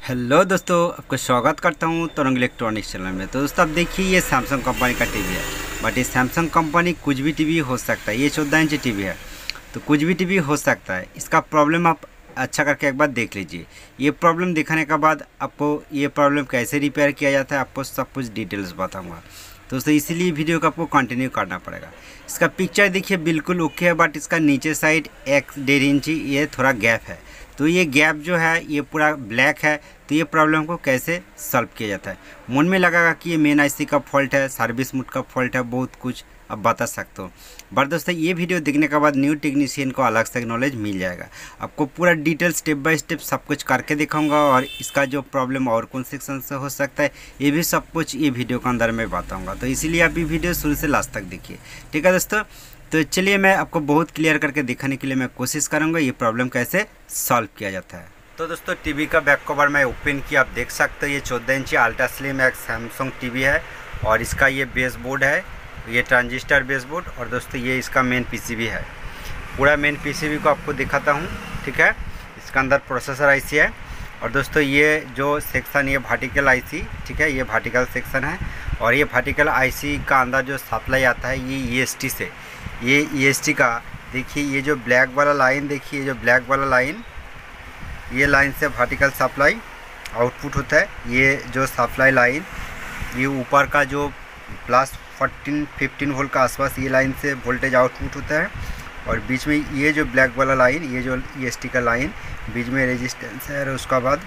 Hello दोस्तों, आपका स्वागत करता हूं तरंग इलेक्ट्रॉनिक्स चैनल में। तो दोस्तों, आप देखिए ये सैमसंग कंपनी का टीवी है। बट ये सैमसंग कंपनी कुछ भी टीवी हो सकता है। ये 14 इंच टीवी है तो कुछ भी टीवी हो सकता है। इसका प्रॉब्लम आप अच्छा करके एक बार देख लीजिए। ये प्रॉब्लम दिखाने के बाद आपको ये प्रॉब्लम कैसे रिपेयर किया जाता है आपको सब कुछ डिटेल्स बताऊँगा दोस्तों। इसीलिए वीडियो को आपको कंटिन्यू करना पड़ेगा। इसका पिक्चर देखिए बिल्कुल ओके है, बट इसका नीचे साइड 1.5 इंची ये थोड़ा गैप है। तो ये गैप जो है ये पूरा ब्लैक है। तो ये प्रॉब्लम को कैसे सॉल्व किया जाता है, मन में लगेगा कि ये मेन आईसी का फॉल्ट है, सर्विस मोड का फॉल्ट है, बहुत कुछ अब बता सकते हो। बट दोस्तों, ये वीडियो देखने के बाद न्यू टेक्नीशियन को अलग से नॉलेज मिल जाएगा। आपको पूरा डिटेल स्टेप बाय स्टेप सब कुछ करके दिखाऊंगा और इसका जो प्रॉब्लम और कौन सेक्शन से हो सकता है ये भी सब कुछ ये वीडियो के अंदर में बताऊँगा। तो इसीलिए आप ये वीडियो शुरू से लास्ट तक देखिए, ठीक है दोस्तों। तो चलिए मैं आपको बहुत क्लियर करके दिखाने के लिए मैं कोशिश करूँगा ये प्रॉब्लम कैसे सॉल्व किया जाता है। तो दोस्तों, टीवी का बैक कवर मैं ओपन किया, आप देख सकते हो ये 14 इंची अल्ट्रा स्लिम एक सैमसंग टीवी है और इसका ये बेस बोर्ड है, ये ट्रांजिस्टर बेस बोर्ड। और दोस्तों ये इसका मेन पीसीबी है। पूरा मेन पीसीबी को आपको दिखाता हूँ, ठीक है। इसका अंदर प्रोसेसर आईसी है और दोस्तों ये जो सेक्शन ये वर्टिकल आईसी, ठीक है, ये वर्टिकल सेक्शन है। और ये वर्टिकल आईसी का अंदर जो सप्लाई आता है ये ईएसटी से, ये ईएसटी का देखिए ये जो ब्लैक वाला लाइन, देखिए जो ब्लैक वाला लाइन, ये लाइन से वर्टिकल सप्लाई आउटपुट होता है। ये जो सप्लाई लाइन ये ऊपर का जो प्लस 14-15 वोल्ट का आसपास ये लाइन से वोल्टेज आउटपुट होता है। और बीच में ये जो ब्लैक वाला लाइन, ये जो ईएसटी का लाइन, बीच में रेजिस्टेंस है। और उसका बाद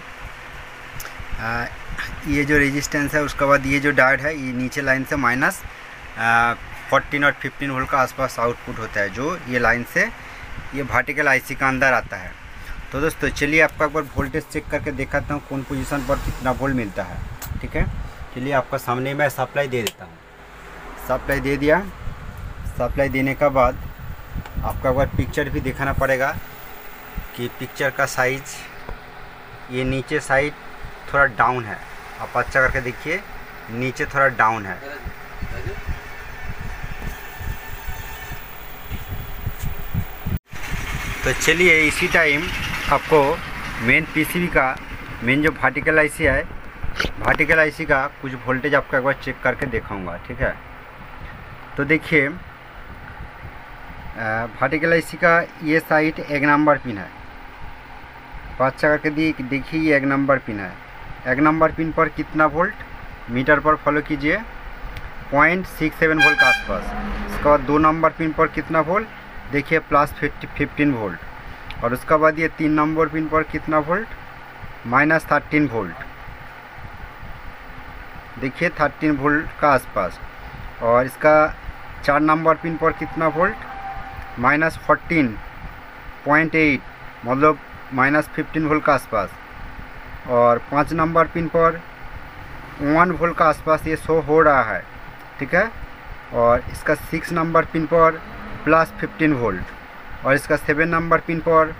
ये जो रेजिस्टेंस है, उसके बाद ये जो डायोड है, ये नीचे लाइन से माइनस 14 और 15 वोल्ट का आसपास आउटपुट होता है, जो ये लाइन से ये वर्टिकल आईसी का अंदर आता है। तो दोस्तों चलिए आपका एक बार वोल्टेज चेक करके दिखाता हूँ कौन पोजीशन पर कितना वोल्ट मिलता है, ठीक है। चलिए आपका सामने मैं सप्लाई दे देता हूँ। सप्लाई दे दिया। सप्लाई देने के बाद आपका एक बार पिक्चर भी दिखाना पड़ेगा कि पिक्चर का साइज ये नीचे साइड थोड़ा डाउन है। आप अच्छा करके देखिए, नीचे थोड़ा डाउन है। तो चलिए इसी टाइम आपको मेन पीसीबी का मेन जो वर्टिकल आईसी है, वर्टिकल आईसी का कुछ वोल्टेज आपको एक बार चेक करके दिखाऊंगा, ठीक है। तो देखिए वर्टिकल आईसी का ये साइड 1 नंबर पिन है। तो अच्छा करके देखिए ये 1 नंबर पिन है। 1 नंबर पिन पर कितना वोल्ट, मीटर पर फॉलो कीजिए, 0.67 वोल्ट के आसपास। उसके बाद 2 नंबर पिन पर कितना वोल्ट, देखिए प्लस 15 वोल्ट। और उसके बाद ये 3 नंबर पिन पर कितना वोल्ट, -13 वोल्ट, देखिए 13 वोल्ट का आसपास। और इसका 4 नंबर पिन पर कितना वोल्ट, -14.8, मतलब -15 वोल्ट का आसपास। और 5 नंबर पिन पर 1 वोल्ट का आसपास ये शो हो रहा है, ठीक है। और इसका 6 नंबर पिन पर +15 वोल्ट। और इसका 7 नंबर पिन पर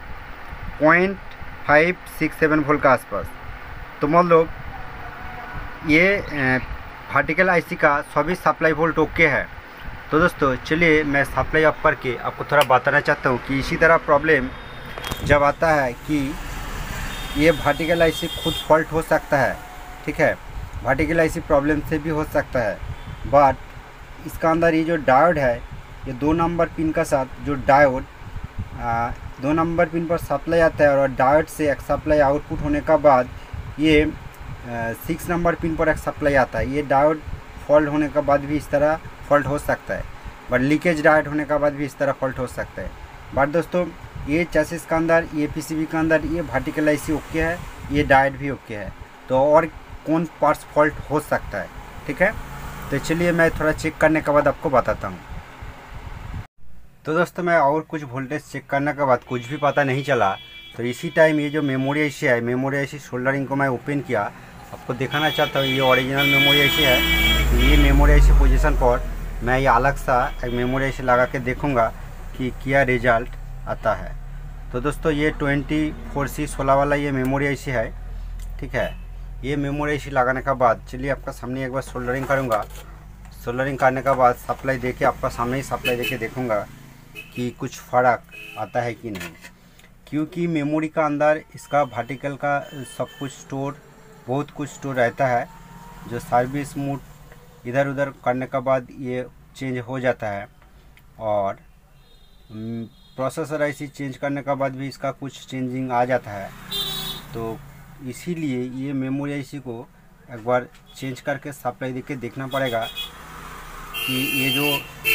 0.567 वोल्ट का आसपास। तो मतलब ये वर्टिकल आईसी का सभी सप्लाई वोल्ट ओके है। तो दोस्तों चलिए मैं सप्लाई ऑफ करके आपको थोड़ा बताना चाहता हूँ कि इसी तरह प्रॉब्लम जब आता है कि ये वर्टिकल आईसी खुद फॉल्ट हो सकता है, ठीक है। वर्टिकल आईसी प्रॉब्लम से भी हो सकता है। बट इसका अंदर ये जो डायोड है, ये 2 नंबर पिन का साथ जो डायोड 2 नंबर पिन पर सप्लाई आता है और डायोड से एक सप्लाई आउटपुट होने का बाद ये 6 नंबर पिन पर एक सप्लाई आता है। ये डायोड फॉल्ट होने के बाद भी इस तरह फॉल्ट हो सकता है। बट लीकेज डायोड होने के बाद भी इस तरह फॉल्ट हो सकता है। बट दोस्तों ये चैसिस का अंदर, ये पीसीबी का अंदर ये वर्टिकल आईसी ओके है, ये डायोड भी ओके है। तो और कौन पार्ट्स फॉल्ट हो सकता है, ठीक है। तो चलिए मैं थोड़ा चेक करने के बाद आपको बताता हूँ। तो दोस्तों मैं और कुछ वोल्टेज चेक करने के बाद कुछ भी पता नहीं चला। तो इसी टाइम ये जो मेमोरी आईसी है, मेमोरी आईसी सोल्डरिंग को मैं ओपन किया, आपको दिखाना चाहता हूँ। ये ओरिजिनल मेमोरी आईसी है। तो ये मेमोरी आईसी पोजीशन पर मैं ये अलग सा एक मेमोरी आईसी लगा के देखूँगा कि क्या रिजल्ट आता है। तो दोस्तों ये 24C16 वाला ये मेमोरी आईसी है, ठीक है। ये मेमोरी आईसी लगाने के बाद चलिए आपका सामने एक बार सोल्डरिंग करूँगा। सोल्डरिंग करने के बाद सप्लाई देके आपका सामने ही सप्लाई देके देखूँगा कि कुछ फ़र्क आता है कि नहीं। क्योंकि मेमोरी का अंदर इसका वर्टिकल का सब कुछ स्टोर बहुत कुछ तो रहता है जो सर्विस मोड इधर उधर करने के बाद ये चेंज हो जाता है, और प्रोसेसर आईसी चेंज करने के बाद भी इसका कुछ चेंजिंग आ जाता है। तो इसीलिए ये मेमोरी आईसी को एक बार चेंज करके सप्लाई देके देखना पड़ेगा कि ये जो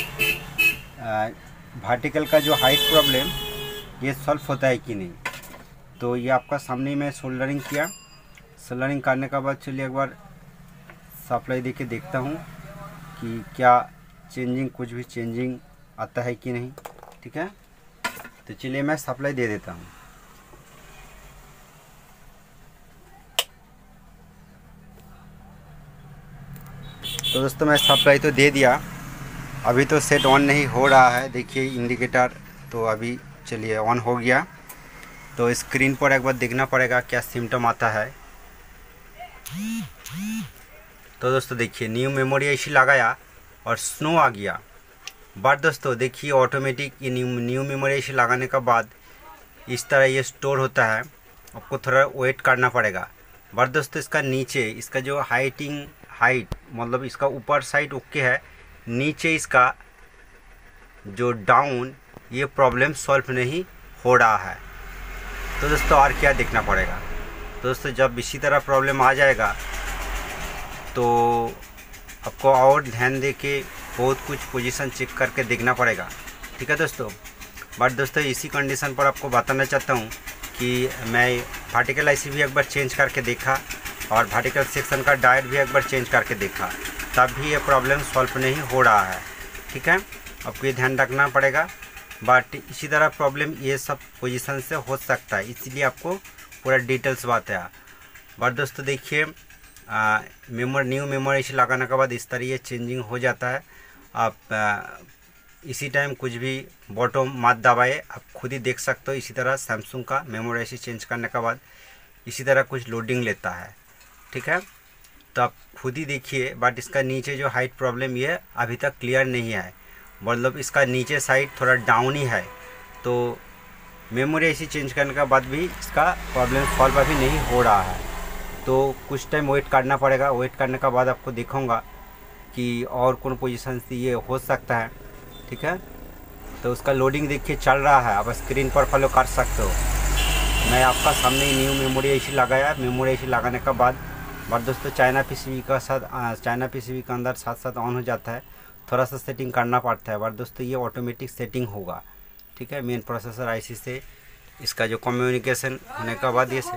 वर्टिकल का जो हाइट प्रॉब्लम ये सॉल्व होता है कि नहीं। तो ये आपका सामने मैं सोल्डरिंग किया, सोल्डरिंग करने के बाद चलिए एक बार सप्लाई देके देखता हूँ कि क्या चेंजिंग, कुछ भी चेंजिंग आता है कि नहीं। ठीक है, तो चलिए मैं सप्लाई दे देता हूँ। तो दोस्तों मैं सप्लाई तो दे दिया, अभी तो सेट ऑन नहीं हो रहा है। देखिए इंडिकेटर तो अभी चलिए ऑन हो गया। तो स्क्रीन पर एक बार देखना पड़ेगा क्या सिम्टम आता है। तो दोस्तों देखिए न्यू मेमोरी आईसी लगाया और स्नो आ गया। बट दोस्तों देखिए ऑटोमेटिक ये न्यू मेमोरी आईसी लगाने के बाद इस तरह ये स्टोर होता है, आपको थोड़ा वेट करना पड़ेगा। बट दोस्तों इसका नीचे इसका जो हाइट मतलब इसका ऊपर साइड ओके है, नीचे इसका जो डाउन ये प्रॉब्लम सॉल्व नहीं हो रहा है। तो दोस्तों और क्या देखना पड़ेगा। तो दोस्तों जब इसी तरह प्रॉब्लम आ जाएगा तो आपको और ध्यान दे के बहुत कुछ पोजीशन चेक करके देखना पड़ेगा। ठीक है दोस्तों। बट दोस्तों इसी कंडीशन पर आपको बताना चाहता हूँ कि मैं वर्टिकल आईसी भी एक बार चेंज करके देखा और वर्टिकल सेक्शन का डायोड भी एक बार चेंज करके देखा, तब भी ये प्रॉब्लम सॉल्व नहीं हो रहा है। ठीक है, आपको ये ध्यान रखना पड़ेगा। बट इसी तरह प्रॉब्लम ये सब पोजीशन से हो सकता है, इसलिए आपको पूरा डिटेल्स बताया। बट दोस्तों देखिए न्यू मेमोरी आईसी लगाने के बाद इस तरह ये चेंजिंग हो जाता है। आप इसी टाइम कुछ भी बॉटम मत दबाए, आप खुद ही देख सकते हो। इसी तरह सैमसंग का मेमोरी आईसी चेंज करने के बाद इसी तरह कुछ लोडिंग लेता है। ठीक है, तो आप खुद ही देखिए। बट इसका नीचे जो हाइट प्रॉब्लम ये अभी तक क्लियर नहीं है, मतलब इसका नीचे साइड थोड़ा डाउन ही है। तो मेमोरी आईसी चेंज करने के बाद भी इसका प्रॉब्लम सॉल्व अभी नहीं हो रहा है। तो कुछ टाइम वेट करना पड़ेगा। वेट करने के बाद आपको दिखाऊंगा कि और कौन पोजीशन से ये हो सकता है। ठीक है, तो उसका लोडिंग देखिए चल रहा है, आप स्क्रीन पर फॉलो कर सकते हो। मैं आपका सामने न्यू मेमोरी आईसी लगाया। मेमोरी आईसी लगाने के बाद बट दोस्तों चाइना पीसीबी का अंदर साथ साथ ऑन हो जाता है, थोड़ा सा सेटिंग करना पड़ता है। बट दोस्तों ये ऑटोमेटिक सेटिंग होगा। ठीक है, मेन प्रोसेसर आईसी से इसका जो कम्युनिकेशन होने के बाद ये सेट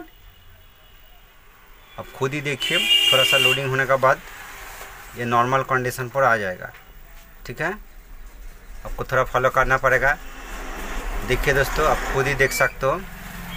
अब खुद ही देखिए, थोड़ा सा लोडिंग होने के बाद ये नॉर्मल कंडीशन पर आ जाएगा। ठीक है, आपको थोड़ा फॉलो करना पड़ेगा। देखिए दोस्तों आप खुद ही देख सकते हो।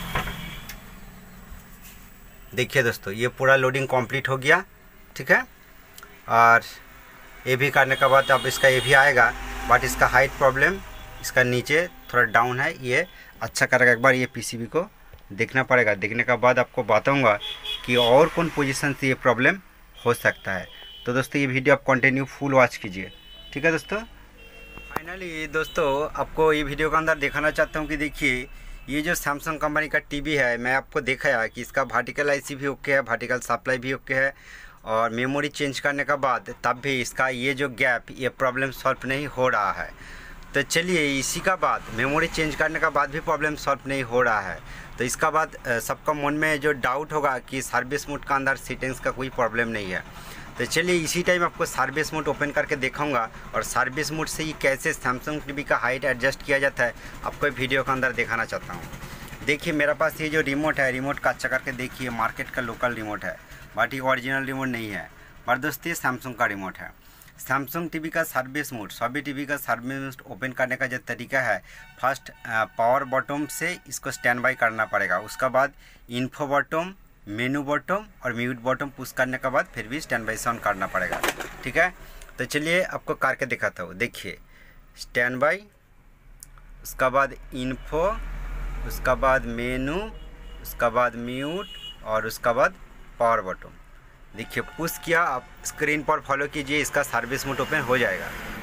देखिए दोस्तों ये पूरा लोडिंग कंप्लीट हो गया। ठीक है, और ये भी करने के बाद अब इसका ये भी आएगा। बट इसका हाइट प्रॉब्लम इसका नीचे थोड़ा डाउन है, ये अच्छा करेगा। एक बार ये पीसीबी को देखना पड़ेगा। देखने के बाद आपको बताऊंगा कि और कौन पोजीशन से ये प्रॉब्लम हो सकता है। तो दोस्तों ये वीडियो आप कंटिन्यू फुल वॉच कीजिए। ठीक है दोस्तों। फाइनली दोस्तों आपको ये वीडियो के अंदर दिखाना चाहता हूँ कि देखिए ये जो सैमसंग कंपनी का टीवी है, मैं आपको दिखाया कि इसका वर्टिकल आईसी भी ओके है, वर्टिकल सप्लाई भी ओके है, और मेमोरी चेंज करने के बाद तब भी इसका ये जो गैप ये प्रॉब्लम सॉल्व नहीं हो रहा है। तो चलिए इसी का बाद मेमोरी चेंज करने का बाद भी प्रॉब्लम सॉल्व नहीं हो रहा है, तो इसका बाद सबका मन में जो डाउट होगा कि सर्विस मोड का अंदर सेटिंग्स का कोई प्रॉब्लम नहीं है। तो चलिए इसी टाइम आपको सर्विस मोड ओपन करके दिखाऊंगा, और सर्विस मोड से ही कैसे सैमसंग टीवी का हाइट एडजस्ट किया जाता है आपको वीडियो के अंदर दिखाना चाहता हूँ। देखिए मेरे पास ये जो रिमोट है, रिमोट का अच्छा करके देखिए, मार्केट का लोकल रिमोट है, बट ये ओरिजिनल रिमोट नहीं है। पर दोस्तों ये सैमसंग का रिमोट है। सैमसंग टीवी का सर्विस मोड, सभी टीवी का सर्विस मोड ओपन करने का जो तरीका है, फर्स्ट पावर बटन से इसको स्टैंड बाई करना पड़ेगा। उसका बाद इन्फो बटन, मेनू बटन और म्यूट बटन पुश करने के बाद फिर भी स्टैंड बाई से ऑन करना पड़ेगा। ठीक है, तो चलिए आपको करके दिखाता हूँ। देखिए स्टैंड बाई, उसका बाद इन्फो, उसका बाद मेनू, उसका बाद म्यूट और उसका बाद पावर बटन। देखिए पुश किया, आप स्क्रीन पर फॉलो कीजिए, इसका सर्विस मोड ओपन हो जाएगा।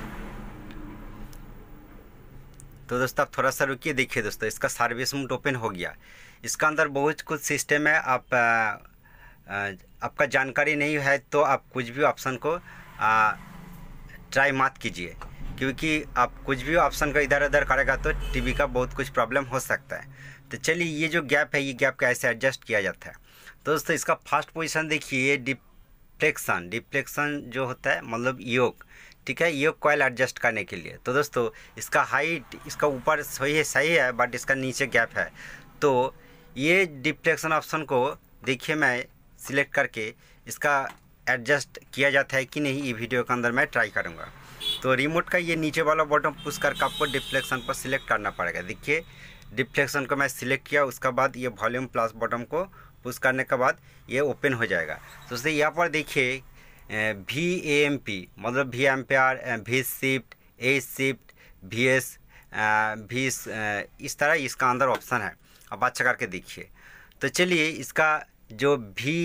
तो दोस्तों आप थोड़ा सा रुकिए। देखिए दोस्तों इसका सर्विस मोड ओपन हो गया। इसका अंदर बहुत कुछ सिस्टम है, आप आपका जानकारी नहीं है तो आप कुछ भी ऑप्शन को ट्राई मत कीजिए, क्योंकि आप कुछ भी ऑप्शन को इधर उधर करेगा तो टीवी का बहुत कुछ प्रॉब्लम हो सकता है। तो चलिए ये जो गैप है, ये गैप कैसे एडजस्ट किया जाता है। तो दोस्तों इसका फर्स्ट पोजीशन देखिए, डिफ्लेक्शन जो होता है मतलब योक, ठीक है, योक कॉइल एडजस्ट करने के लिए। तो दोस्तों इसका हाइट, इसका ऊपर सही है बट इसका नीचे गैप है। तो ये डिफ्लेक्शन ऑप्शन को देखिए मैं सिलेक्ट करके इसका एडजस्ट किया जाता है कि नहीं, ये वीडियो के अंदर मैं ट्राई करूँगा। तो रिमोट का ये नीचे वाला बटन पुश करके आपको डिफ्लेक्शन पर सिलेक्ट करना पड़ेगा। देखिए डिफ्लेक्शन को मैं सिलेक्ट किया, उसके बाद ये वॉल्यूम प्लस बटन को पुश करने के बाद ये ओपन हो जाएगा। तो उससे यहाँ पर देखिए VAMP मतलब V ampere, V shift, A shift, VS, V इस तरह इसका अंदर ऑप्शन है। अब अच्छा करके देखिए। तो चलिए इसका जो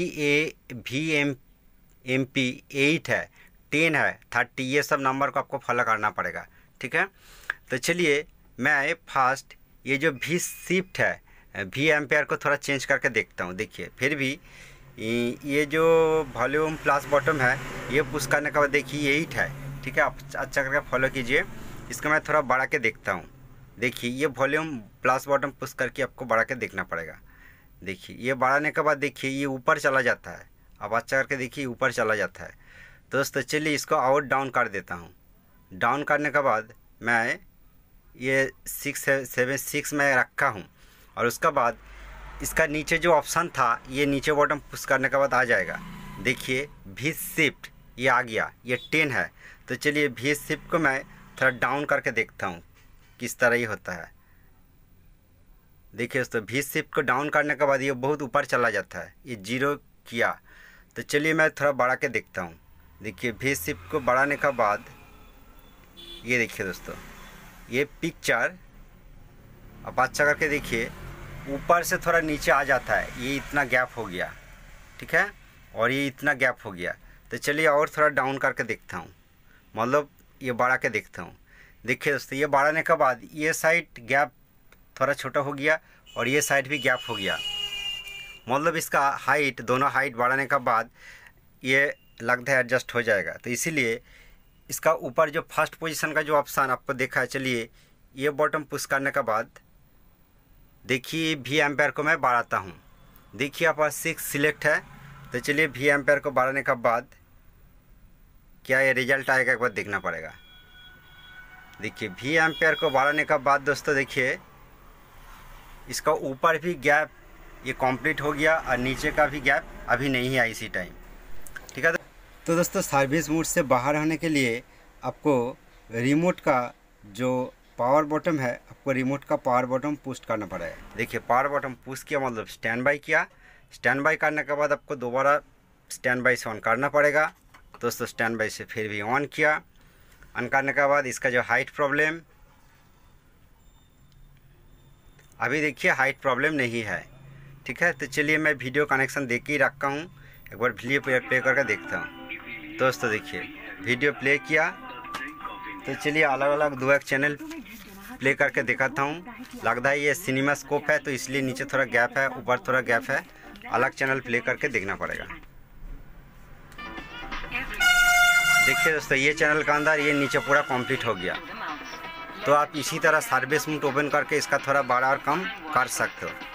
VAMP 8 है, 10 है, 30, ये सब नंबर को आपको फॉलो करना पड़ेगा, ठीक है। तो चलिए मैं फर्स्ट ये जो V शिफ्ट है, V एम्पेयर को थोड़ा चेंज करके देखता हूँ। देखिए फिर भी ये जो वॉल्यूम प्लस बॉटम है ये पुश करने के बाद देखिए 8 है, ठीक है। आप अच्छा करके फॉलो कीजिए। इसको मैं थोड़ा बढ़ा के देखता हूँ। देखिए ये वॉल्यूम प्लस बॉटम पुश करके आपको बढ़ा के देखना पड़ेगा। देखिए ये बढ़ाने के बाद देखिए ये ऊपर चला जाता है। अब अच्छा करके देखिए ऊपर चला जाता है। तो दोस्तों चलिए इसको और डाउन कर देता हूँ। डाउन करने के बाद मैं ये 6 में रखा हूँ और उसके बाद इसका नीचे जो ऑप्शन था ये नीचे बॉटम पुश करने के बाद आ जाएगा। देखिए V शिफ्ट ये आ गया, ये 10 है। तो चलिए V शिफ्ट को मैं थोड़ा डाउन करके देखता हूँ किस तरह ही होता है। देखिए दोस्तों V शिफ्ट को डाउन करने के बाद ये बहुत ऊपर चला जाता है, ये 0 किया। तो चलिए मैं थोड़ा बढ़ा के देखता हूँ। देखिए V शिफ्ट को बढ़ाने के बाद ये देखिए दोस्तों ये पिक्चर अब अच्छा करके देखिए ऊपर से थोड़ा नीचे आ जाता है। ये इतना गैप हो गया, ठीक है, और ये इतना गैप हो गया। तो चलिए और थोड़ा डाउन करके देखता हूँ, मतलब ये बढ़ा के देखता हूँ। देखिए दोस्तों ये बढ़ाने के बाद ये साइड गैप थोड़ा छोटा हो गया और ये साइड भी गैप हो गया। मतलब इसका हाइट, दोनों हाइट बढ़ाने के बाद ये लगता है एडजस्ट हो जाएगा। तो इसीलिए इसका ऊपर जो फर्स्ट पोजीशन का जो ऑप्शन आपको देखा है, चलिए ये बॉटम पुश करने के बाद देखिए V एम्पेयर को मैं बढ़ाता हूँ। देखिए यहाँ पर 6 सिलेक्ट है। तो चलिए V एम्पेयर को बढ़ाने के बाद क्या ये रिजल्ट आएगा एक बार देखना पड़ेगा। देखिए V एम्पेयर को बढ़ाने के बाद दोस्तों देखिए इसका ऊपर भी गैप ये कंप्लीट हो गया और नीचे का भी गैप अभी नहीं है इसी टाइम, ठीक है। तो दोस्तों सर्विस मोड से बाहर होने के लिए आपको रिमोट का जो पावर बटन है, आपको रिमोट का पावर बटन पुश करना पड़ेगा। देखिए पावर बटन पुश किया मतलब स्टैंड बाई किया। स्टैंड बाई करने के बाद आपको दोबारा स्टैंड बाई से ऑन करना पड़ेगा। दोस्तों स्टैंड बाई से फिर भी ऑन किया। ऑन करने के बाद इसका जो हाइट प्रॉब्लम, अभी देखिए हाइट प्रॉब्लम नहीं है, ठीक है। तो चलिए मैं वीडियो कनेक्शन दे के ही रखा हूँ, एक बार वीडियो प्ले करके देखता हूँ। दोस्तों देखिए वीडियो प्ले किया। तो चलिए अलग अलग 2 चैनल प्ले करके दिखाता हूँ। लगता है ये सिनेमा स्कोप है तो इसलिए नीचे थोड़ा गैप है, ऊपर थोड़ा गैप है। अलग चैनल प्ले करके देखना पड़ेगा। देखिए दोस्तों ये चैनल का अंदर ये नीचे पूरा कंप्लीट हो गया। तो आप इसी तरह सर्विस मोड ओपन करके इसका थोड़ा बड़ा और कम कर सकते हो।